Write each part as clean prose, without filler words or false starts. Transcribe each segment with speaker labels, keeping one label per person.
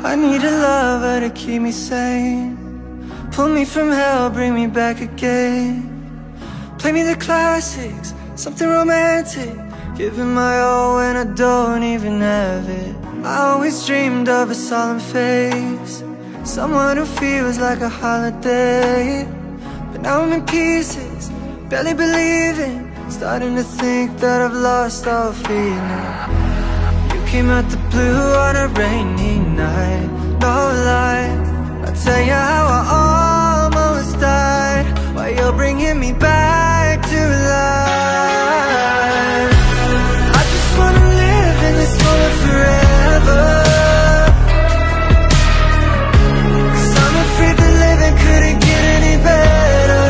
Speaker 1: I need a lover to keep me sane. Pull me from hell, bring me back again. Play me the classics, something romantic. Giving my all when I don't even have it. I always dreamed of a solemn face, someone who feels like a holiday. But now I'm in pieces, barely believing, starting to think that I've lost all feeling. You came out the blue on a rainy night, no lie. I'll tell you how I almost died, while you're bringing me back to life. I just wanna live in this moment forever, 'cause I'm afraid that living couldn't get any better.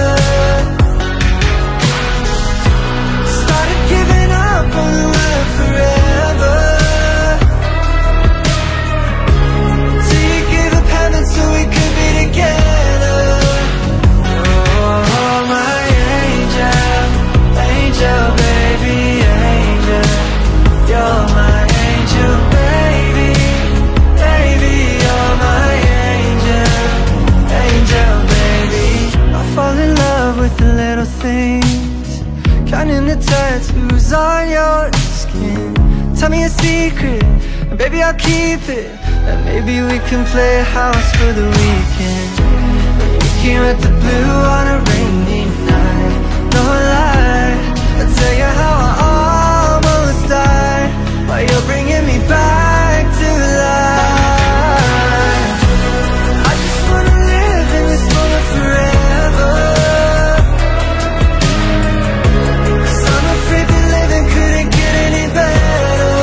Speaker 1: Started giving up on the world forever, till you gave up heaven so we could be together. Oh, my angel, angel, baby, angel. You're my angel, baby, baby. You're my angel, angel, baby. I fall in love with the little things, counting the tattoos on your skin. Tell me a secret, and baby I'll keep it, and maybe we can play house for the weekend. You came at the blue on a rainy night, no lie. I'll tell you how I almost died, while you're bringing me back to life. I just wanna live in this moment forever, 'cause I'm afraid that living couldn't get any better.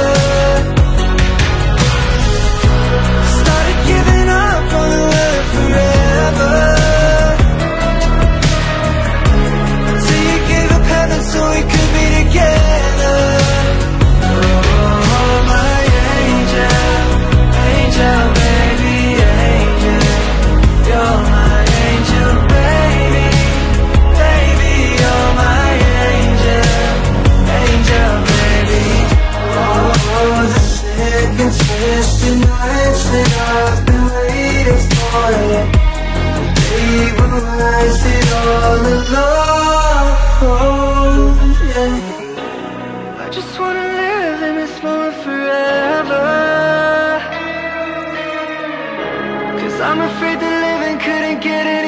Speaker 1: Started giving up on the world forever, till you gave up heaven so we could be together. Oh, my angel, angel, baby, angel. You're my angel, baby, baby. You're my angel, angel, baby. Oh, the second twisted nights that I've been waiting for you. They will rise it all alone, yeah. I just wanna live in this moment forever, 'cause I'm afraid that living couldn't get it